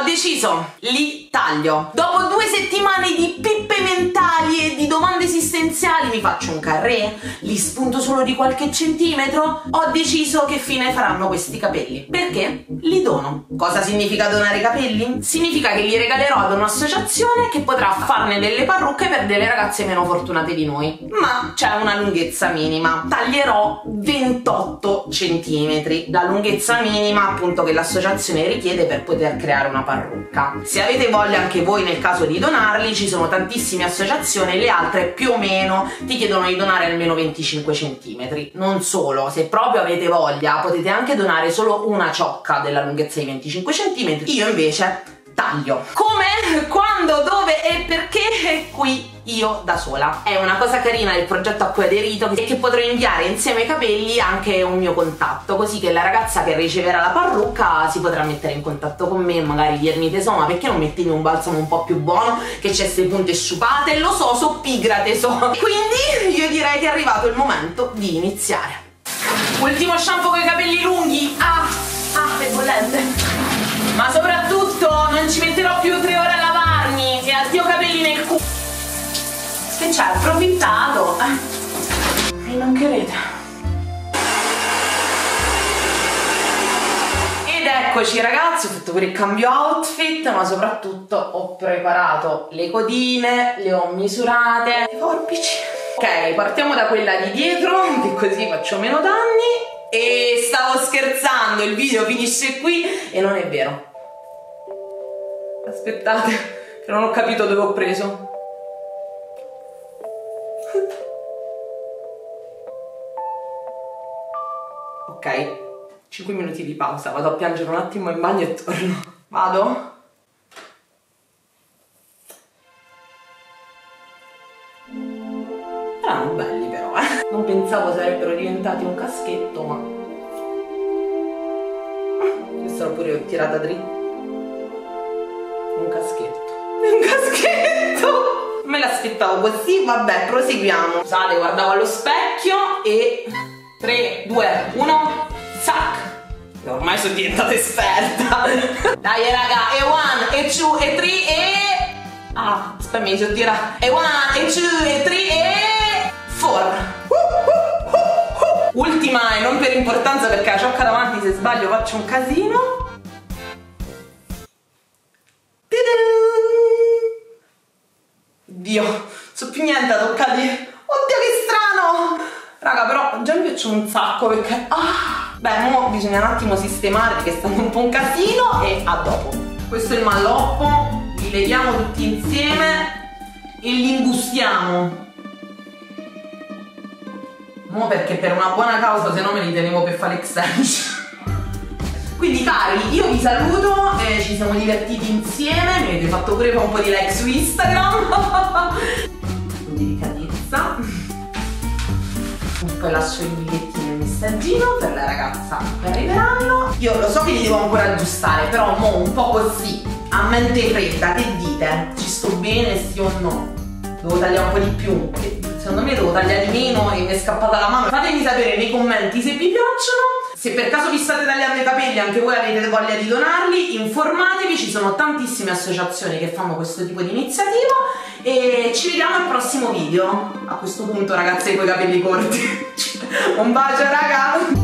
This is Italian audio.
Ho deciso, li taglio. Dopo 2 settimane di pippe mentali e di domande esistenziali, mi faccio un carré? Li spunto solo di qualche centimetro? Ho deciso che fine faranno questi capelli. Perché? Li dono. Cosa significa donare i capelli? Significa che li regalerò ad un'associazione che potrà farne delle parrucche per delle ragazze meno fortunate di noi. Ma c'è una lunghezza minima. Taglierò 28 centimetri. La lunghezza minima, appunto, che l'associazione richiede per poter creare una parrucca. Se avete voglia anche voi, nel caso di donarli, ci sono tantissime associazioni, le altre più o meno ti chiedono di donare almeno 25 centimetri. Non solo, se proprio avete voglia potete anche donare solo una ciocca della lunghezza di 25 centimetri. Io invece taglio. Come, quando, dove e perché? Qui io da sola. È una cosa carina del progetto a cui ho aderito, e che potrò inviare insieme ai capelli anche un mio contatto, così che la ragazza che riceverà la parrucca si potrà mettere in contatto con me e magari dirmi: tesoro, ma perché non mettimi un balsamo un po' più buono che c'è ste punte sciupate? Lo so, so pigra, tesoro. Quindi io direi che è arrivato il momento di iniziare. Ultimo shampoo con i capelli lunghi. È bollente. Ma soprattutto non ci metterò più 3 ore a lavarmi. E addio capelli nel culo. Che c'è? Approfittato. Mi mancherete. Ed eccoci ragazzi, ho fatto pure il cambio outfit, ma soprattutto ho preparato le codine, le ho misurate, le forbici. Ok, partiamo da quella di dietro, che così faccio meno danni. E stavo scherzando, il video finisce qui e non è vero. Aspettate, che non ho capito dove ho preso. Ok, 5 minuti di pausa, vado a piangere un attimo in bagno e torno. Vado? Erano belli però, Non pensavo sarebbero diventati un caschetto, ma... Questa pure ho tirata dritta. Un caschetto. Un caschetto! Me l'aspettavo così, vabbè, proseguiamo. Scusate, guardavo allo specchio e... 3, 2, 1, zac! Ormai sono diventata esperta. Dai raga, e 1, e 2, e 3, e... aspetta, mi devo dire. E 1, e 2, e 3, e... 4. Ultima e non per importanza, perché la ciocca davanti, se sbaglio faccio un casino. Dio, so più niente a toccare. Oddio, che strano! Raga, però già mi piace un sacco perché... Beh, mo bisogna un attimo sistemare perché sta un po' un casino, e a dopo. Questo è il malloppo, li leviamo tutti insieme e li imbustiamo. Mo perché per una buona causa, se no me li tenevo per fare l'extension. Quindi cari, io vi saluto, ci siamo divertiti insieme, mi avete fatto pure un po' di like su Instagram. Delicatezza. Poi lascio i bigliettini nel messaggino per la ragazza che arriveranno. Io lo so che li devo ancora aggiustare, però mo un po' così, a mente fredda, che dite? Ci sto bene, sì o no? Devo tagliare un po' di più? Secondo me devo tagliare di meno e mi è scappata la mano. Fatemi sapere nei commenti se vi piacciono. Se per caso vi state tagliando i capelli, anche voi avete voglia di donarli, informatevi, ci sono tantissime associazioni che fanno questo tipo di iniziativa. E ci vediamo al prossimo video. A questo punto, ragazze con i capelli corti. Un bacio raga!